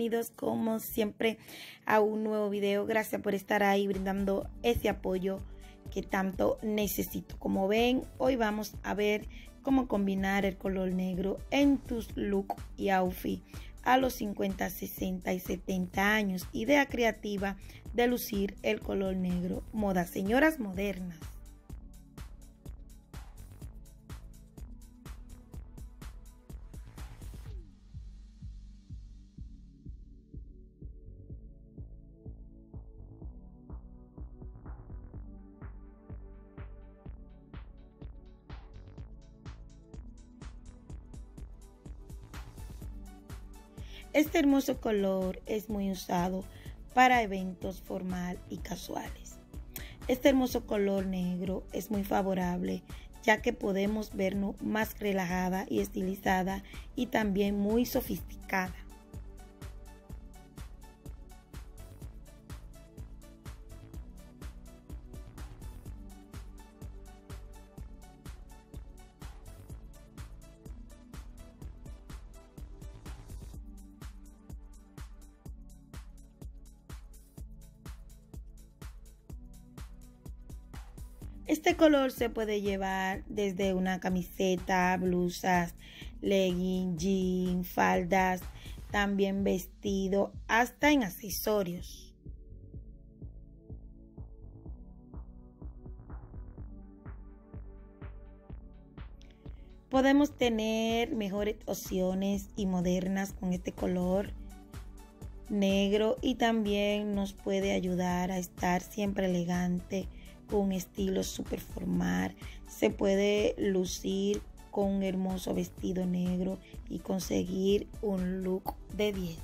bienvenidos como siempre a un nuevo video. Gracias por estar ahí brindando ese apoyo que tanto necesito. Como ven, hoy vamos a ver cómo combinar el color negro en tus look y outfit a los 50, 60 y 70 años. Idea creativa de lucir el color negro. Moda señoras modernas. Este hermoso color es muy usado para eventos formal y casuales. Este hermoso color negro es muy favorable ya que podemos vernos más relajada y estilizada y también muy sofisticada. Este color se puede llevar desde una camiseta, blusas, leggings, jeans, faldas, también vestido, hasta en accesorios. Podemos tener mejores opciones y modernas con este color negro y también nos puede ayudar a estar siempre elegante con un estilo súper formal. Se puede lucir con un hermoso vestido negro y conseguir un look de 10.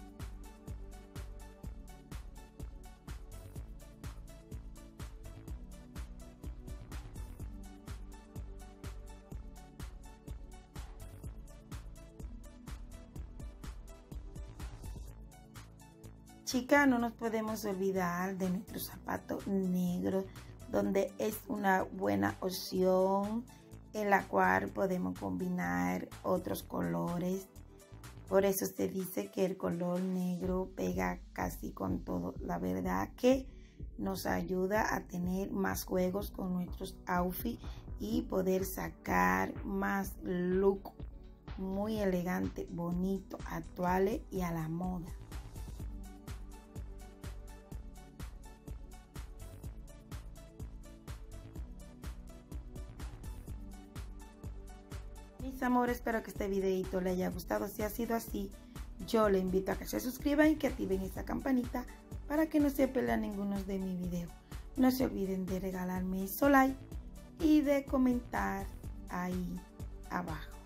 Chicas, no nos podemos olvidar de nuestro zapato negro, donde es una buena opción en la cual podemos combinar otros colores. Por eso se dice que el color negro pega casi con todo. La verdad que nos ayuda a tener más juegos con nuestros outfits y poder sacar más look muy elegante, bonito, actuales y a la moda. Mis amores, espero que este videito le haya gustado. Si ha sido así, yo le invito a que se suscriban y que activen esta campanita para que no se pierdan ninguno de mis videos. No se olviden de regalarme su like y de comentar ahí abajo.